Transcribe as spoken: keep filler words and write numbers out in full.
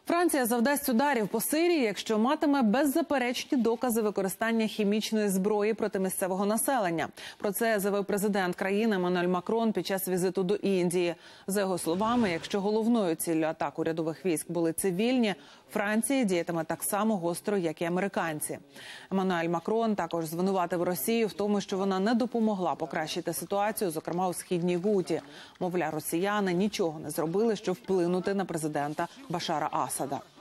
Франція завдасть ударів по Сирії, якщо матиме беззаперечні докази використання хімічної зброї проти місцевого населення. Про це заявив президент країни Еммануель Макрон під час візиту до Індії. За його словами, якщо головною ціллю атак урядових військ були цивільні, Франція діятиме так само гостро, як і американці. Еммануель Макрон також звинуватив Росію в тому, що вона не допомогла покращити ситуацію, зокрема у Східній Гуті. Мовляв, росіяни нічого не зробили, щоб вплинути на президента Башара Асада.